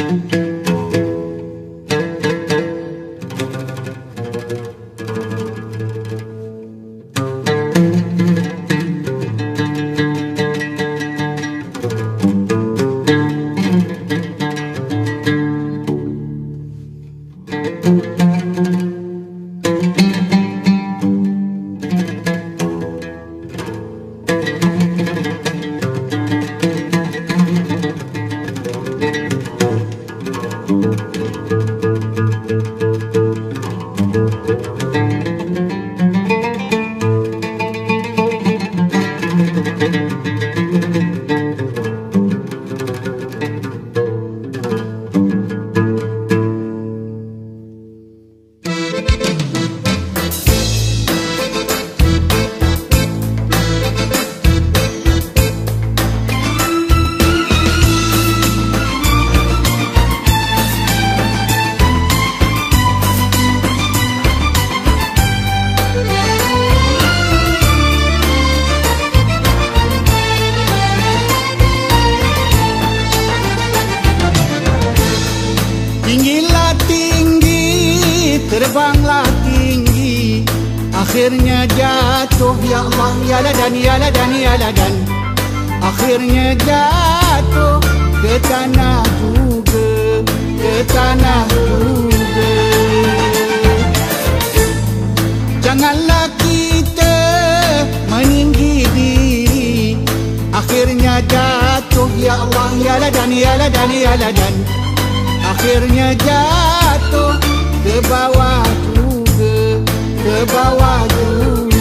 Tinggilah tinggi, terbanglah tinggi, akhirnya jatuh ya Allah, ya ladan, ya ladan, ya ladan. Akhirnya jatuh ke tanah juga, ke tanah juga. Janganlah kita meninggi diri, akhirnya jatuh ya Allah, ya ladan, ya ladan, ya ladan. Akhirnya jatuh ke bawah juga, ke bawah juga.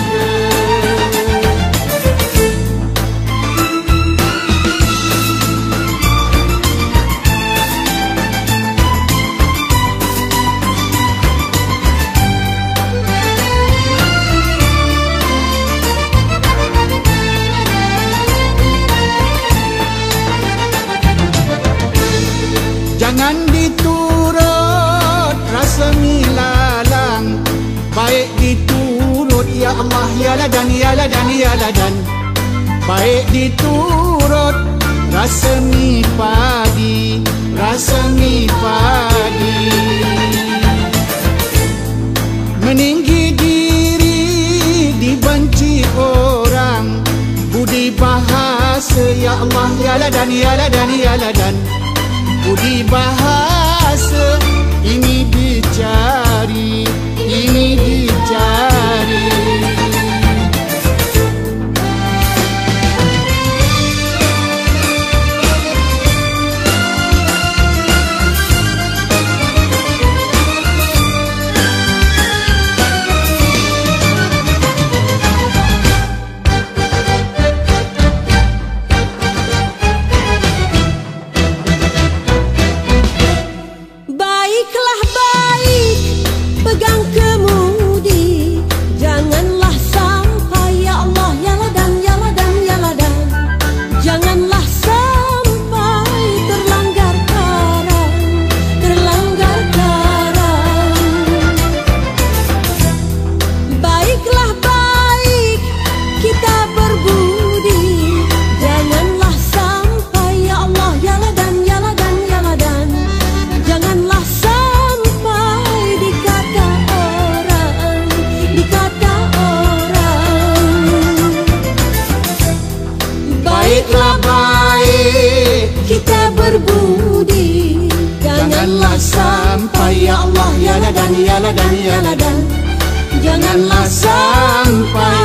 Jangan diturut rasa milalang, baik diturut ya Allah, ya ladan, ya ladan, ya ladan. Baik diturut rasa mi padi, rasa mi padi. Meninggi diri dibenci orang, budi bahasa ya Allah, ya ladan, ya ladan, ya ladan. Budi bahasa ini dicari, ini dicari. Baiklah baik, pegang kemudi, janganlah sampai ya Allah, ya ladan, ya ladan, ya ladan. Janganlah sampai terlanggar karam, terlanggar karam. Baiklah baik, kita berbudi, janganlah sampai ya Allah, ya ladan, ya ladan, ya ladan. Janganlah sampai dikata orang, dikata orang. Baiklah baik, Kita berbudi, janganlah sampai ya Allah, ya ladan, ya ladan, ya ladan. Janganlah sampai